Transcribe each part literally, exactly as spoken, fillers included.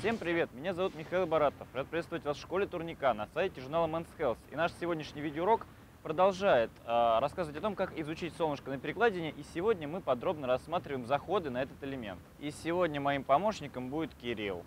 Всем привет! Меня зовут Михаил Баратов. Рад приветствовать вас в школе турника на сайте журнала Men's Health. И наш сегодняшний видеоурок продолжает э, рассказывать о том, как изучить солнышко на перекладине. И сегодня мы подробно рассматриваем заходы на этот элемент. И сегодня моим помощником будет Кирилл.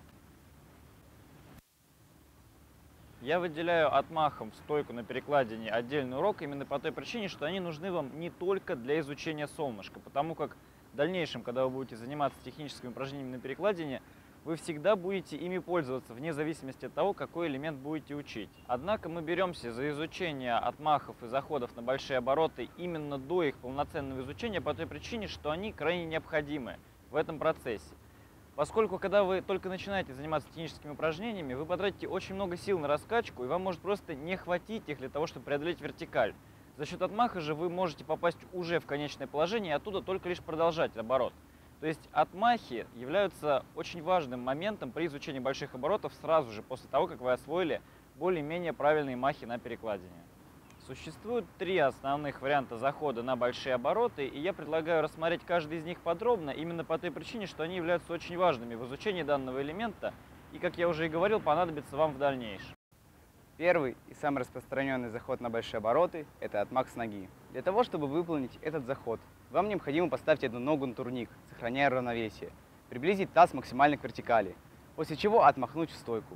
Я выделяю отмахом в стойку на перекладине отдельный урок именно по той причине, что они нужны вам не только для изучения солнышка, потому как в дальнейшем, когда вы будете заниматься техническими упражнениями на перекладине, вы всегда будете ими пользоваться, вне зависимости от того, какой элемент будете учить. Однако мы беремся за изучение отмахов и заходов на большие обороты именно до их полноценного изучения по той причине, что они крайне необходимы в этом процессе. Поскольку, когда вы только начинаете заниматься техническими упражнениями, вы потратите очень много сил на раскачку, и вам может просто не хватить их для того, чтобы преодолеть вертикаль. За счет отмаха же вы можете попасть уже в конечное положение и оттуда только лишь продолжать оборот. То есть отмахи являются очень важным моментом при изучении больших оборотов сразу же после того, как вы освоили более-менее правильные махи на перекладине. Существует три основных варианта захода на большие обороты, и я предлагаю рассмотреть каждый из них подробно, именно по той причине, что они являются очень важными в изучении данного элемента, и, как я уже и говорил, понадобятся вам в дальнейшем. Первый и самый распространенный заход на большие обороты – это отмах с ноги. Для того, чтобы выполнить этот заход, вам необходимо поставить одну ногу на турник, сохраняя равновесие, приблизить таз максимально к вертикали, после чего отмахнуть в стойку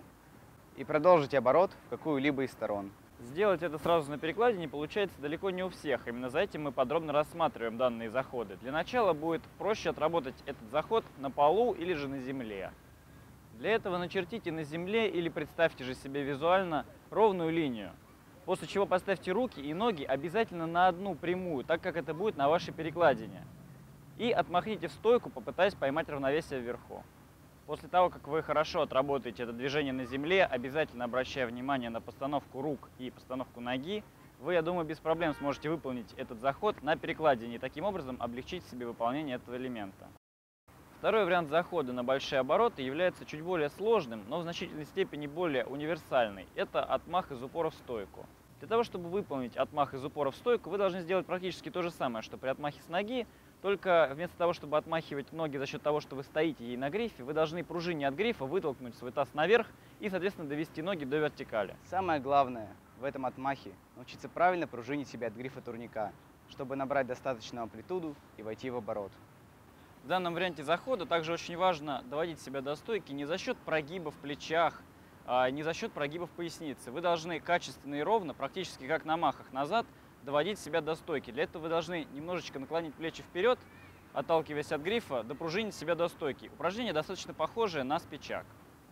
и продолжить оборот в какую-либо из сторон. Сделать это сразу на перекладине получается далеко не у всех, именно за этим мы подробно рассматриваем данные заходы. Для начала будет проще отработать этот заход на полу или же на земле. Для этого начертите на земле или представьте же себе визуально ровную линию, после чего поставьте руки и ноги обязательно на одну прямую, так как это будет на вашей перекладине. И отмахните в стойку, попытаясь поймать равновесие вверху. После того, как вы хорошо отработаете это движение на земле, обязательно обращая внимание на постановку рук и постановку ноги, вы, я думаю, без проблем сможете выполнить этот заход на перекладине и таким образом облегчить себе выполнение этого элемента. Второй вариант захода на большие обороты является чуть более сложным, но в значительной степени более универсальный. Это отмах из упора в стойку. Для того, чтобы выполнить отмах из упора в стойку, вы должны сделать практически то же самое, что при отмахе с ноги, только вместо того, чтобы отмахивать ноги за счет того, что вы стоите ей на грифе, вы должны пружине от грифа вытолкнуть свой таз наверх и, соответственно, довести ноги до вертикали. Самое главное в этом отмахе – научиться правильно пружинить себя от грифа турника, чтобы набрать достаточную амплитуду и войти в оборот. В данном варианте захода также очень важно доводить себя до стойки не за счет прогиба в плечах, а не за счет прогибов поясницы. Вы должны качественно и ровно, практически как на махах назад, доводить себя до стойки. Для этого вы должны немножечко наклонить плечи вперед, отталкиваясь от грифа, допружинить себя до стойки. Упражнение достаточно похожее на спичак.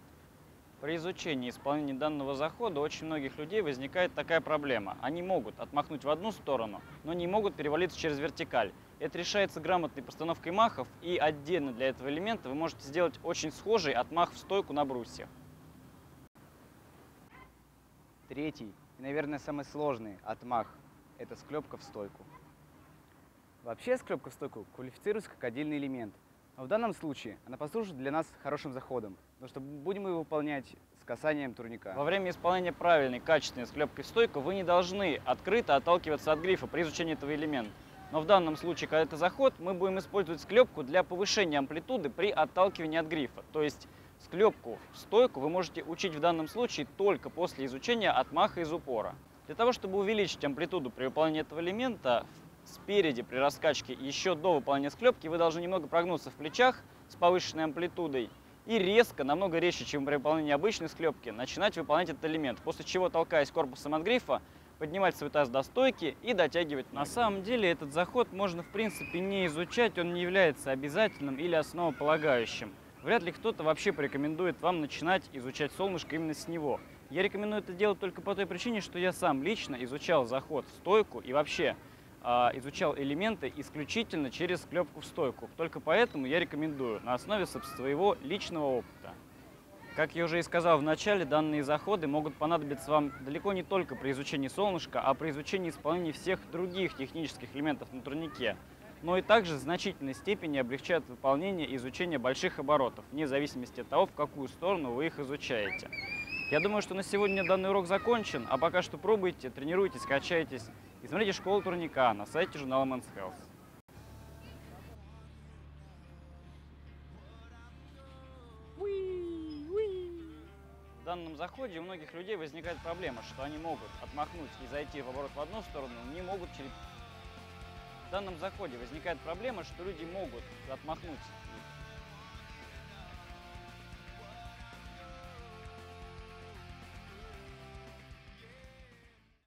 При изучении исполнения данного захода у очень многих людей возникает такая проблема. Они могут отмахнуть в одну сторону, но не могут перевалиться через вертикаль. Это решается грамотной постановкой махов, и отдельно для этого элемента вы можете сделать очень схожий отмах в стойку на брусьях. Третий и, наверное, самый сложный отмах – это склепка в стойку. Вообще склепка в стойку квалифицируется как отдельный элемент. Но в данном случае она послужит для нас хорошим заходом, потому что будем его выполнять с касанием турника. Во время исполнения правильной, качественной склепки в стойку вы не должны открыто отталкиваться от грифа при изучении этого элемента. Но в данном случае, когда это заход, мы будем использовать склепку для повышения амплитуды при отталкивании от грифа. То есть склепку в стойку вы можете учить в данном случае только после изучения отмаха из упора. Для того, чтобы увеличить амплитуду при выполнении этого элемента, спереди при раскачке еще до выполнения склепки вы должны немного прогнуться в плечах с повышенной амплитудой и резко, намного резче, чем при выполнении обычной склепки, начинать выполнять этот элемент, после чего, толкаясь корпусом от грифа, поднимать свой таз до стойки и дотягивать ноги. На самом деле этот заход можно в принципе не изучать, он не является обязательным или основополагающим. Вряд ли кто-то вообще порекомендует вам начинать изучать солнышко именно с него. Я рекомендую это делать только по той причине, что я сам лично изучал заход в стойку и вообще изучал элементы исключительно через склепку в стойку. Только поэтому я рекомендую на основе своего личного опыта. Как я уже и сказал в начале, данные заходы могут понадобиться вам далеко не только при изучении солнышка, а при изучении исполнения всех других технических элементов на турнике, но и также в значительной степени облегчают выполнение и изучение больших оборотов, вне зависимости от того, в какую сторону вы их изучаете. Я думаю, что на сегодня данный урок закончен, а пока что пробуйте, тренируйтесь, качайтесь и смотрите школу турника на сайте журнала Men's Health. Wee, wee. данном заходе у многих людей возникает проблема, что они могут отмахнуть и зайти в оборот в одну сторону, но не могут через... В данном заходе возникает проблема, что люди могут отмахнуть